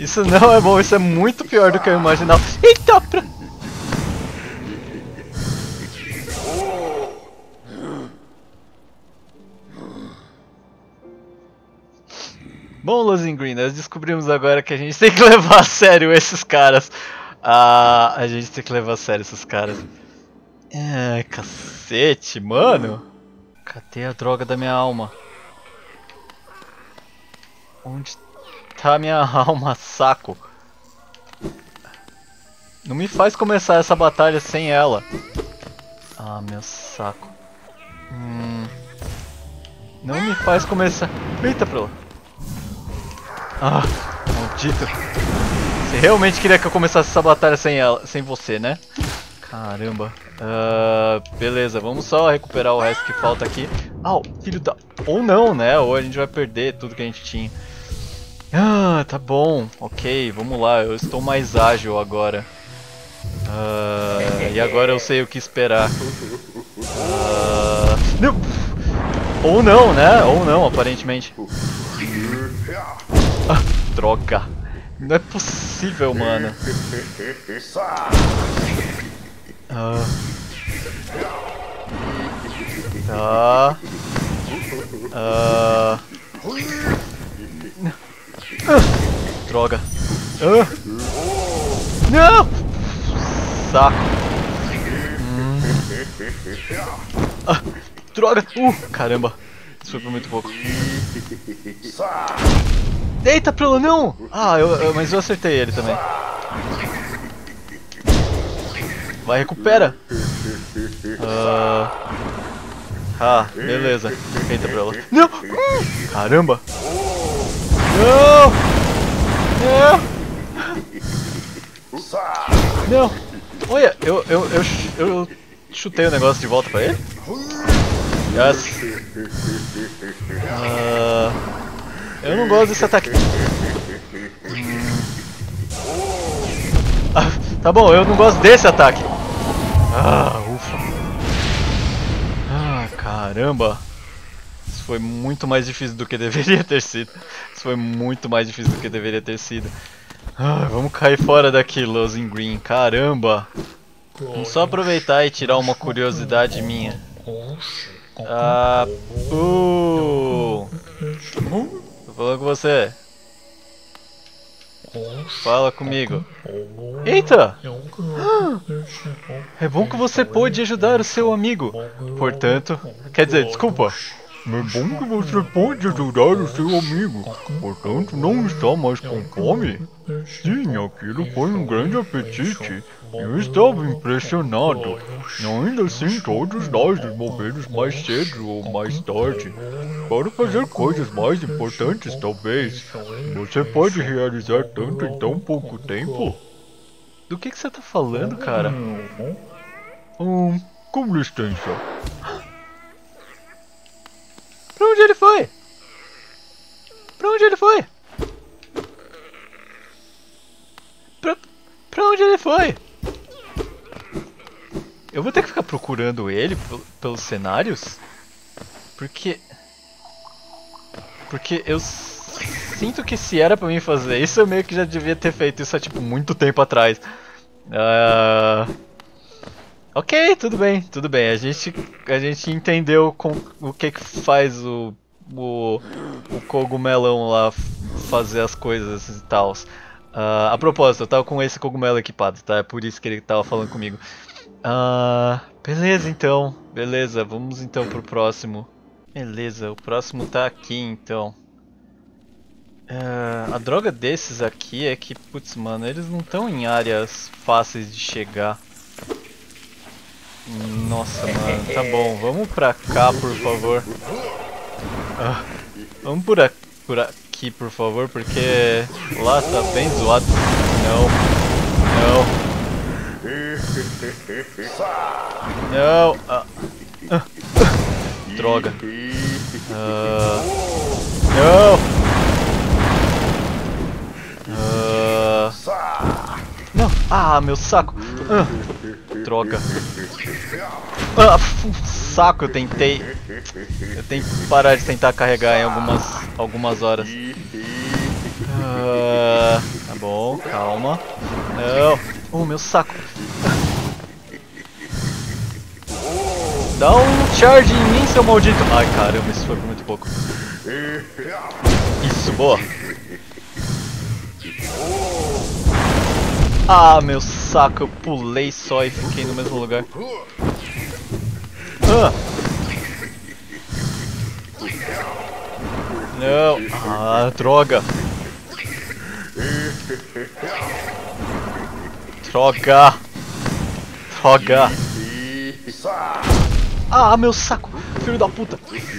Isso não é bom, isso é muito pior do que eu imaginava. Eita! Bom, Lozingreen, nós descobrimos agora que a gente tem que levar a sério esses caras. A gente tem que levar a sério esses caras. Ai, cacete, mano. Cadê a droga da minha alma? Onde tá a minha alma, saco? Não me faz começar essa batalha sem ela. Ah, meu saco. Não me faz começar... Eita, pra lá. Ah, maldito. Você realmente queria que eu começasse essa batalha sem ela, sem você, né? Caramba. Beleza, vamos só recuperar o resto que falta aqui. Ah, filho da... Ou não, né? Ou a gente vai perder tudo que a gente tinha. Ah, tá bom. Ok, vamos lá. Eu estou mais ágil agora. E agora eu sei o que esperar. Não. Ou não, né? Ou não, aparentemente. Ah, droga. Não é possível, mano. Tá. Droga. Não! Saco. Droga. Caramba. Isso foi por muito pouco. Eita, Prolo, não! Ah, mas eu acertei ele também. Vai, recupera. Beleza. Eita, Prolo. Não! Caramba! Não! Não! Não! Olha, eu chutei o negócio de volta pra ele? Yes. Eu não gosto desse ataque. Tá bom, eu não gosto desse ataque. Ufa. Caramba. Isso foi muito mais difícil do que deveria ter sido. Isso foi muito mais difícil do que deveria ter sido. Vamos cair fora daqui, Lozingreen. Caramba. Vamos só aproveitar e tirar uma curiosidade minha. Tô falando com você. Fala comigo. Eita! É bom que você pôde ajudar o seu amigo. Portanto, quer dizer, desculpa. É bom que você pôde ajudar o seu amigo. Portanto, não está mais com fome? Sim, aquilo foi um grande apetite. Eu estava impressionado. Ainda assim, todos nós nos movemos mais cedo ou mais tarde para fazer coisas mais importantes, talvez. Você pode realizar tanto em tão pouco tempo? Do que você tá falando, cara? Com licença. Pra onde ele foi? Pra onde ele foi? Pra onde ele foi? Eu vou ter que ficar procurando ele pelos cenários? Porque eu sinto que se era pra mim fazer isso, eu meio que já devia ter feito isso há tipo muito tempo atrás. Ok, tudo bem, tudo bem. A gente entendeu o que faz o cogumelão lá fazer as coisas e tal. A propósito, eu tava com esse cogumelo equipado, tá? É por isso que ele tava falando comigo. Beleza então, beleza, vamos então pro próximo. Beleza, o próximo tá aqui então. A droga desses aqui é que, putz, mano, eles não estão em áreas fáceis de chegar. Nossa, mano, tá bom, vamos pra cá, por favor. Vamos por aqui, por favor, porque lá tá bem zoado. Não, droga. Não, meu saco. Droga. Saco, eu tenho que parar de tentar carregar em algumas horas. Tá bom, calma. Não. Oh, meu saco. Dá um charge em mim, seu maldito. Ai, caramba, isso foi por muito pouco. Isso, boa. Ah, meu saco, eu pulei só e fiquei no mesmo lugar. Ah. Não. Ah, droga. Droga. Droga. Ah, meu saco. Filho da puta.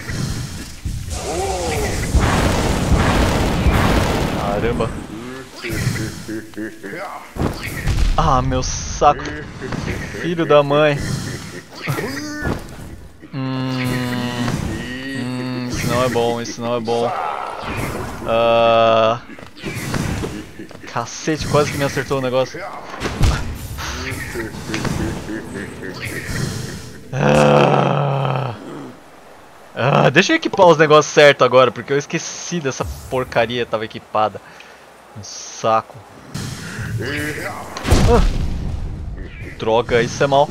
Caramba. Ah, meu saco. Filho da mãe. Isso não é bom, isso não é bom. Cacete, quase que me acertou o negócio. Deixa eu equipar os negócios certos agora, porque eu esqueci dessa porcaria, tava equipada. Um saco. Droga, isso é mal.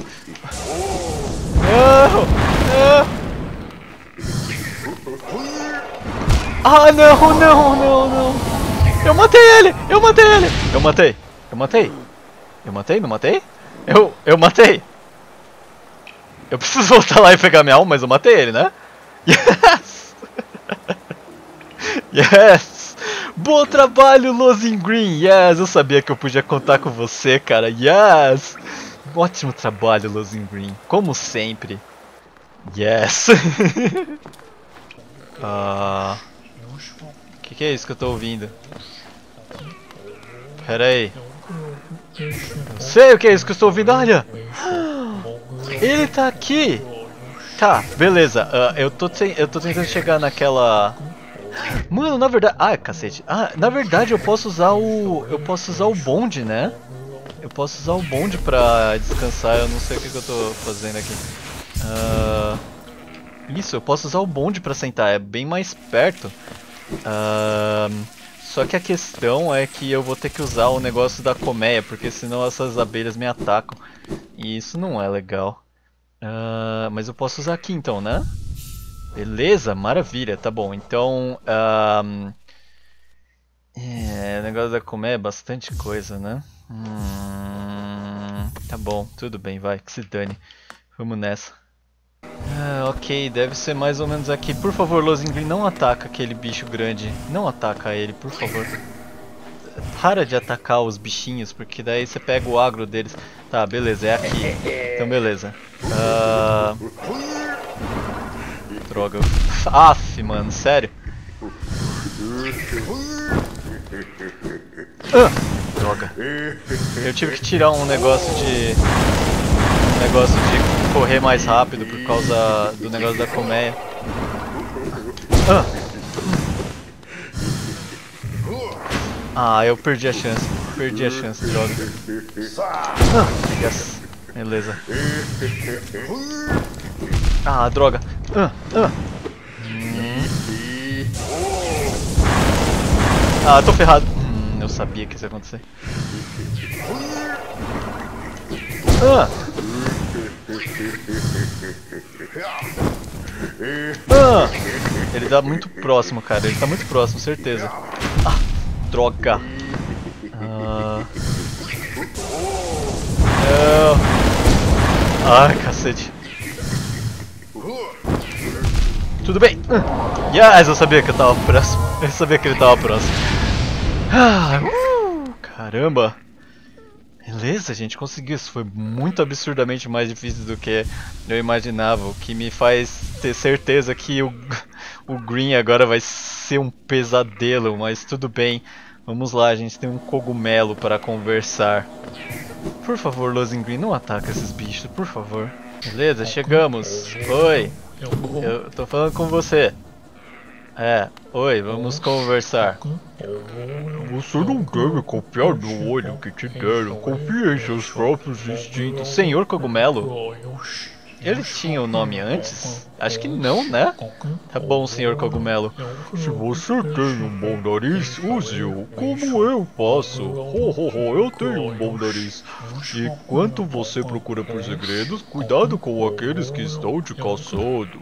Não! Não! Ah, não, não, não, não! Eu matei ele! Eu matei ele! Eu matei! Eu matei! Eu matei? Não matei? Eu matei! Eu preciso voltar lá e pegar minha alma, mas eu matei ele, né? Yes! Yes! Bom trabalho, Losing Green! Yes! Eu sabia que eu podia contar com você, cara! Yes! Ótimo trabalho, Losing Green! Como sempre! Yes! Que é isso que eu tô ouvindo? Pera aí. Não sei o que é isso que eu estou ouvindo, olha! Ele tá aqui! Tá, beleza. Eu tô tentando chegar naquela... Mano, na verdade... Ah, cacete. Ah, na verdade eu posso usar o... Eu posso usar o bonde, né? Eu posso usar o bonde pra descansar. Eu não sei o que eu tô fazendo aqui. Isso, eu posso usar o bonde pra sentar. É bem mais perto. Só que a questão é que eu vou ter que usar o negócio da colmeia, porque senão essas abelhas me atacam. E isso não é legal. Mas eu posso usar aqui então, né? Beleza, maravilha, tá bom. Então, o negócio da colmeia é bastante coisa, né? Tá bom, tudo bem, vai, que se dane. Vamos nessa. Ok, deve ser mais ou menos aqui. Por favor, Losing Green, não ataca aquele bicho grande. Não ataca ele, por favor. Para de atacar os bichinhos, porque daí você pega o agro deles. Tá, beleza, é aqui. Então, beleza. Droga. Aff, mano, sério? Droga. Eu tive que tirar um negócio de correr mais rápido por causa do negócio da colmeia. Eu perdi a chance. Perdi a chance, droga. Yes. Beleza. Droga. Tô ferrado. Eu sabia que isso ia acontecer. Ele tá muito próximo, cara. Ele tá muito próximo, certeza. Droga. Ai, cacete. Tudo bem. Yes, eu sabia que eu tava próximo. Eu sabia que ele tava próximo. Caramba. Beleza, a gente conseguiu. Isso foi muito absurdamente mais difícil do que eu imaginava. O que me faz ter certeza que o Green agora vai ser um pesadelo. Mas tudo bem. Vamos lá, a gente tem um cogumelo para conversar. Por favor, Losing Green, não ataca esses bichos, por favor. Beleza, chegamos. Oi. Eu tô falando com você. Oi, vamos conversar. Você não deve confiar no olho que te deram. Confie em seus próprios instintos. Senhor Cogumelo. Ele tinha o nome antes? Acho que não, né? Tá bom, senhor cogumelo. Se você tem um bom nariz, use-o como eu faço. Ho, ho, ho, eu tenho um bom nariz. E enquanto você procura por segredos, cuidado com aqueles que estão te caçando.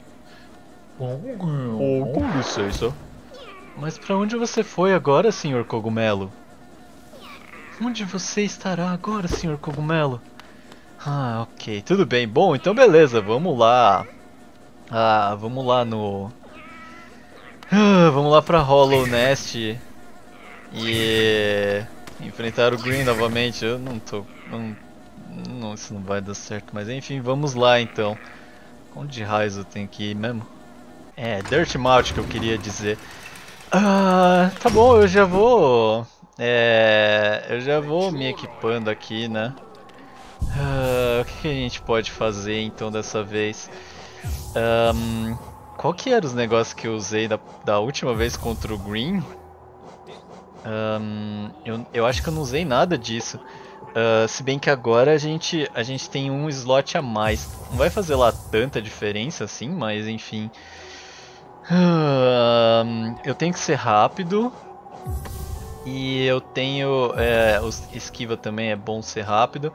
Oh, com licença. Mas pra onde você foi agora, senhor cogumelo? Onde você estará agora, senhor cogumelo? Ah, ok, tudo bem. Bom, então beleza, vamos lá. Vamos lá no... vamos lá pra Hollow Nest e enfrentar o Green novamente. Eu não tô... Não, isso não vai dar certo, mas enfim, vamos lá então. Onde raios eu tenho que ir mesmo? É, Dirtmouth que eu queria dizer. Tá bom, eu já vou... eu já vou me equipando aqui, né? O que a gente pode fazer então dessa vez? Qual que eram os negócios que eu usei da última vez contra o Green? Eu acho que eu não usei nada disso. Se bem que agora a gente tem um slot a mais. Não vai fazer lá tanta diferença assim, mas enfim. Eu tenho que ser rápido. E eu tenho... esquiva também é bom ser rápido.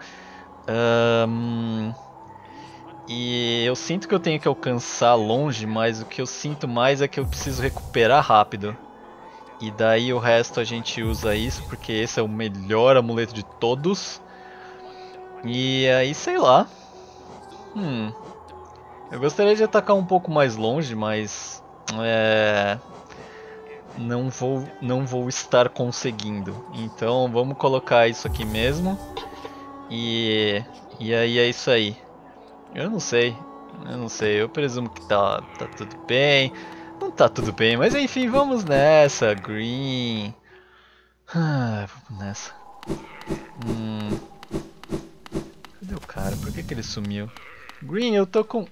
E eu sinto que eu tenho que alcançar longe, mas o que eu sinto mais é que eu preciso recuperar rápido. E daí o resto a gente usa isso, porque esse é o melhor amuleto de todos. E aí, sei lá. Eu gostaria de atacar um pouco mais longe, mas... não vou estar conseguindo. Então vamos colocar isso aqui mesmo. E aí é isso aí. Eu não sei, eu presumo que tá tudo bem. Não tá tudo bem, mas enfim, vamos nessa, Green. Vamos nessa. Cadê o cara? Por que ele sumiu? Green, eu tô com...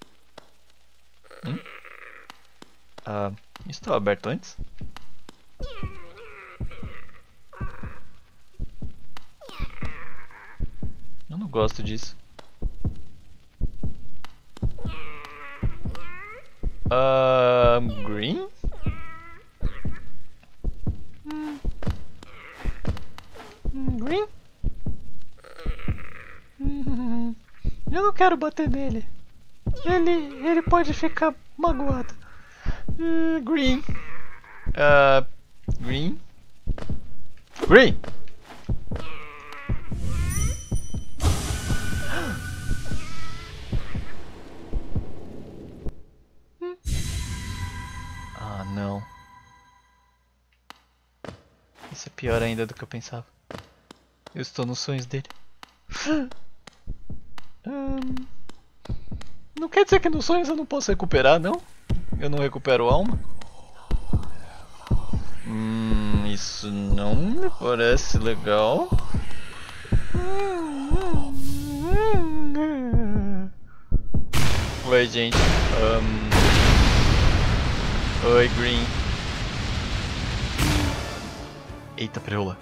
isso estava aberto antes? Eu não gosto disso. Green? Green? Eu não quero bater nele. Ele pode ficar magoado. Green. Green? Green! Não. Isso é pior ainda do que eu pensava. Eu estou nos sonhos dele. Não quer dizer que nos sonhos eu não posso recuperar, não? Eu não recupero alma? Isso não me parece legal. Oi, gente. Oi, Green. Eita, preula.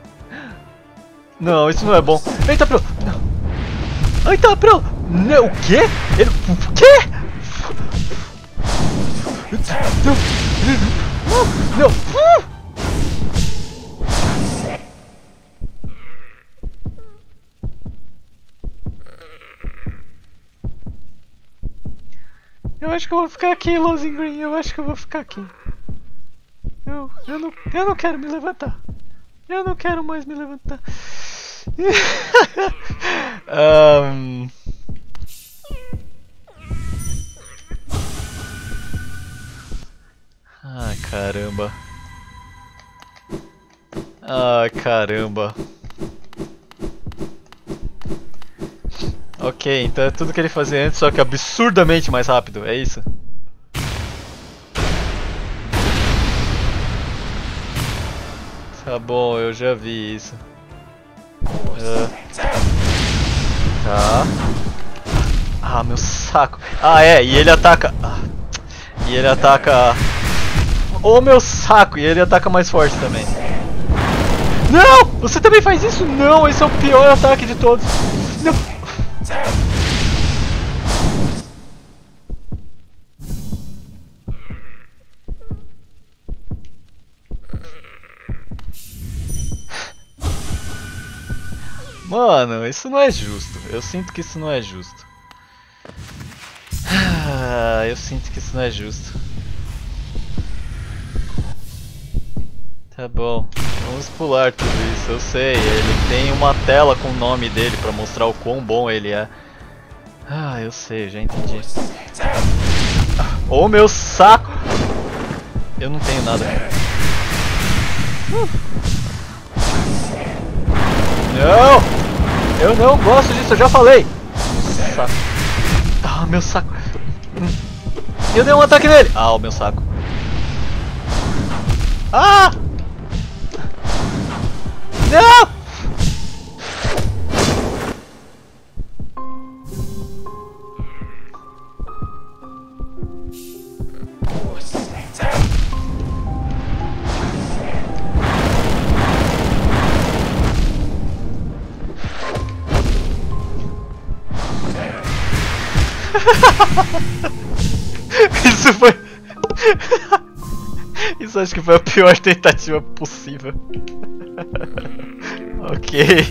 Não, isso não é bom. Eita, preula. Não. Eita, preula. Não, o quê? Ele... O quê? Não. Eu acho que eu vou ficar aqui, Losing Green. Eu acho que eu vou ficar aqui. Eu não quero me levantar. Eu não quero mais me levantar. Ai, caramba. Ai, caramba. Ok, então é tudo que ele fazia antes, só que absurdamente mais rápido, é isso? Tá bom, eu já vi isso. Tá. Meu saco. E ele ataca... E ele ataca... Oh, meu saco! E ele ataca mais forte também. Não! Você também faz isso? Não, esse é o pior ataque de todos. Não. Mano, isso não é justo. Eu sinto que isso não é justo. Eu sinto que isso não é justo. Tá bom, vamos pular tudo isso, eu sei. Ele tem uma tela com o nome dele pra mostrar o quão bom ele é. Eu sei, já entendi. Oh, meu saco! Eu não tenho nada. Não! Eu não gosto disso, eu já falei! Saco. Meu saco. Eu dei um ataque nele! O meu saco. Não! Isso foi... Isso acho que foi a pior tentativa possível. Ok.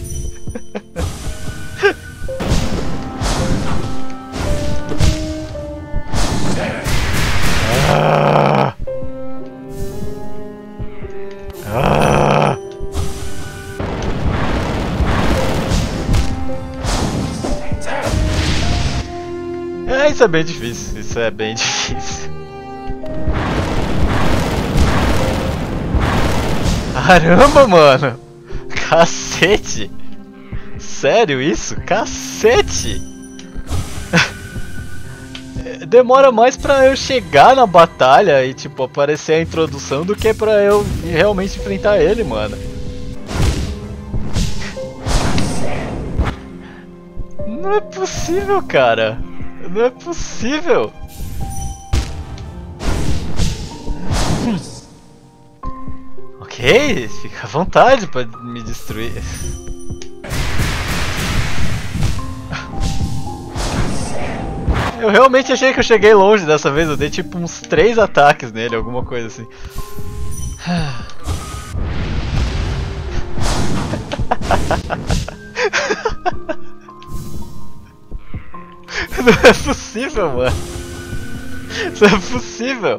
Isso é bem difícil. Isso é bem difícil. Caramba, mano! Cacete! Sério isso? Cacete! Demora mais pra eu chegar na batalha e tipo aparecer a introdução do que pra eu realmente enfrentar ele, mano. Não é possível, cara! Não é possível! Ok, fica à vontade pra me destruir. Eu realmente achei que eu cheguei longe dessa vez, eu dei tipo uns 3 ataques nele, alguma coisa assim. Não é possível, mano. Isso é possível.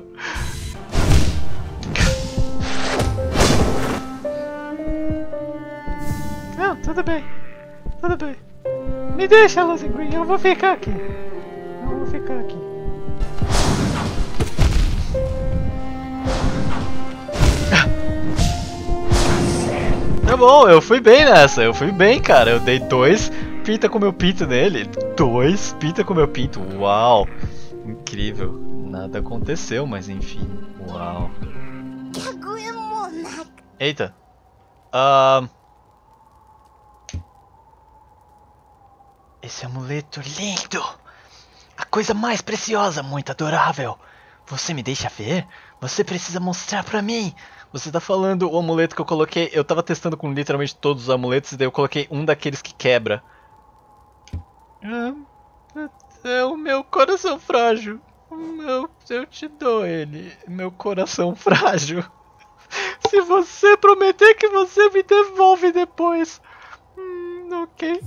Não, tudo bem. Tudo bem. Me deixa, Losing Green, eu vou ficar aqui. Eu vou ficar aqui. Tá bom, eu fui bem nessa. Eu fui bem, cara. Eu dei 2 pinta com meu pinto nele. 2 pinta com meu pinto. Uau. Incrível. Nada aconteceu, mas enfim. Uau. Eita. Esse amuleto lindo! A coisa mais preciosa, muito adorável! Você me deixa ver? Você precisa mostrar pra mim! Você tá falando o amuleto que eu coloquei... Eu tava testando com literalmente todos os amuletos e daí eu coloquei um daqueles que quebra. É o meu coração frágil. Eu te dou ele. Meu coração frágil. Se você prometer que você me devolve depois. Ok.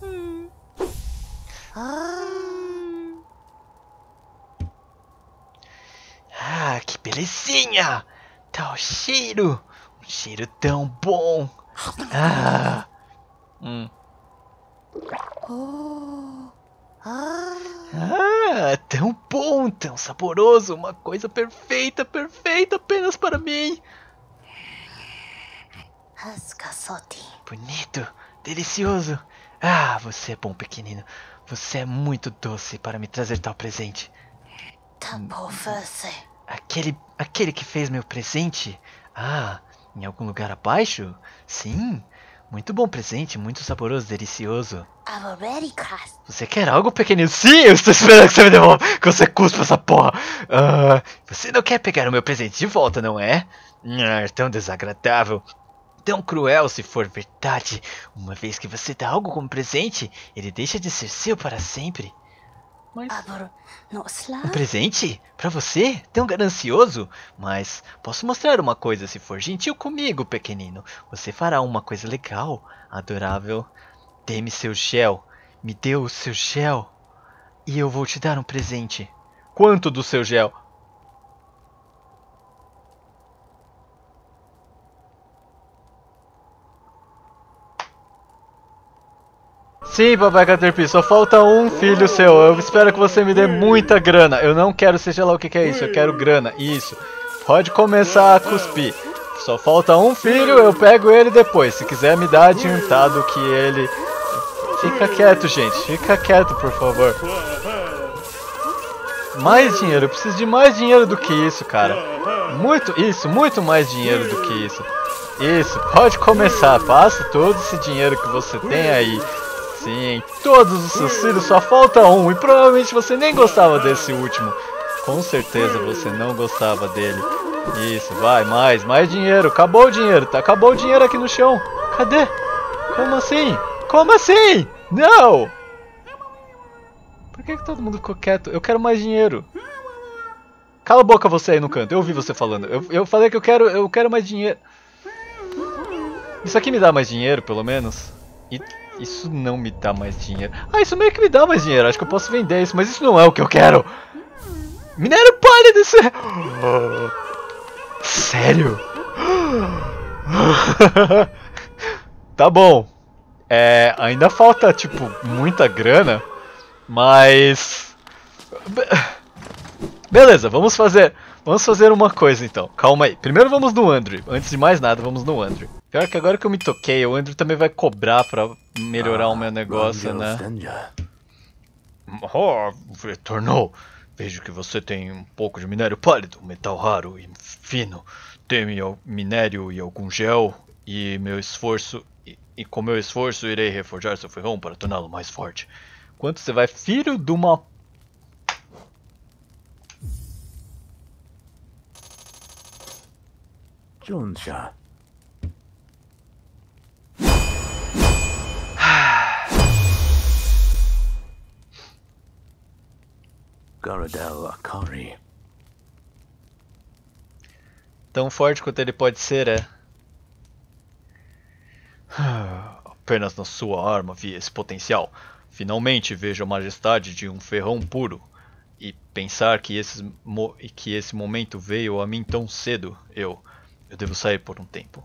Que belezinha! Tá o cheiro! Um cheiro tão bom! Tão bom, tão saboroso! Uma coisa perfeita, perfeita apenas para mim! Bonito, delicioso! Você é bom, pequenino. Você é muito doce para me trazer tal presente. Aquele que fez meu presente? Em algum lugar abaixo? Sim, muito bom presente, muito saboroso, delicioso. Você quer algo, pequenino? Sim, eu estou esperando que você me devolva, que você cuspa essa porra. Você não quer pegar o meu presente de volta, não é? Tão desagradável. Tão cruel se for verdade. Uma vez que você dá algo como presente, ele deixa de ser seu para sempre. Mas... Um presente? Pra você? Tão ganancioso? Mas posso mostrar uma coisa se for gentil comigo, pequenino. Você fará uma coisa legal, adorável. Dê-me seu gel. Me dê o seu gel. E eu vou te dar um presente. Quanto do seu gel? Sim, papai Caterpie, só falta um filho seu. Eu espero que você me dê muita grana. Eu não quero seja lá o que é isso, eu quero grana. Isso. Pode começar a cuspir. Só falta um filho, eu pego ele depois. Se quiser me dar adiantado que ele... Fica quieto, gente. Fica quieto, por favor. Mais dinheiro. Eu preciso de mais dinheiro do que isso, cara. Muito mais dinheiro do que isso. Isso, pode começar. Passa todo esse dinheiro que você tem aí. Sim, todos os seus filhos, só falta um. E provavelmente você nem gostava desse último. Com certeza você não gostava dele. Isso, vai, mais dinheiro. Acabou o dinheiro, tá? Acabou o dinheiro aqui no chão. Cadê? Como assim? Como assim? Não! Por que todo mundo ficou quieto? Eu quero mais dinheiro. Cala a boca você aí no canto, eu ouvi você falando. Eu falei que eu quero mais dinheiro. Isso aqui me dá mais dinheiro, pelo menos. E isso não me dá mais dinheiro. Ah, isso meio que me dá mais dinheiro. Acho que eu posso vender isso, mas isso não é o que eu quero. Minério pálido, isso é... Sério? Tá bom. Ainda falta, tipo, muita grana. Mas... Beleza, vamos fazer uma coisa então. Calma aí. Primeiro vamos no Andrew. Antes de mais nada, vamos no Andrew. Pior que agora que eu me toquei, o Andrew também vai cobrar pra melhorar o meu negócio, né? Oh, retornou. Vejo que você tem um pouco de minério pálido, metal raro e fino. Teme minério e algum gel. E com meu esforço irei reforjar seu ferrão para torná-lo mais forte. Quanto você vai, filho de uma... Juncha. Garadel Akari. Tão forte quanto ele pode ser, é? Apenas na sua arma vi esse potencial. Finalmente vejo a majestade de um ferrão puro. E pensar que esse momento veio a mim tão cedo, eu devo sair por um tempo.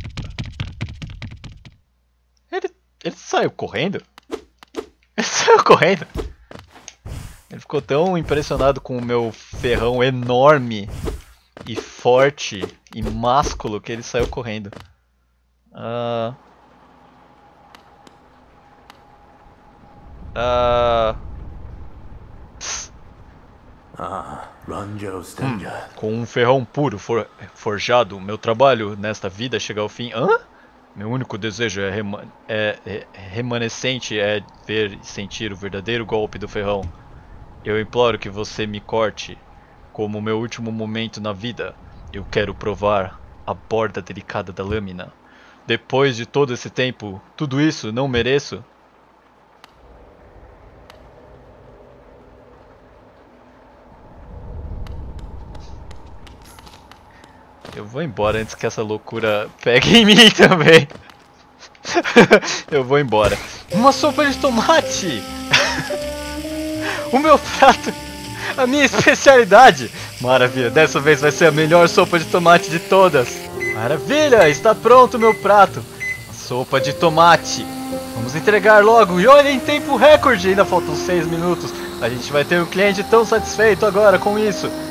Ele saiu correndo? Ele saiu correndo? Ele ficou tão impressionado com o meu ferrão enorme e forte e másculo que ele saiu correndo. Com um ferrão puro forjado, meu trabalho nesta vida chega ao fim. Hã? Meu único desejo remanescente é ver e sentir o verdadeiro golpe do ferrão. Eu imploro que você me corte. Como meu último momento na vida, eu quero provar a borda delicada da lâmina. Depois de todo esse tempo, tudo isso não mereço? Eu vou embora antes que essa loucura pegue em mim também. Eu vou embora. Uma sopa de tomate! O meu prato! A minha especialidade! Maravilha, dessa vez vai ser a melhor sopa de tomate de todas! Maravilha, está pronto o meu prato! A sopa de tomate! Vamos entregar logo! E olha, em tempo recorde! Ainda faltam 6 minutos! A gente vai ter um cliente tão satisfeito agora com isso!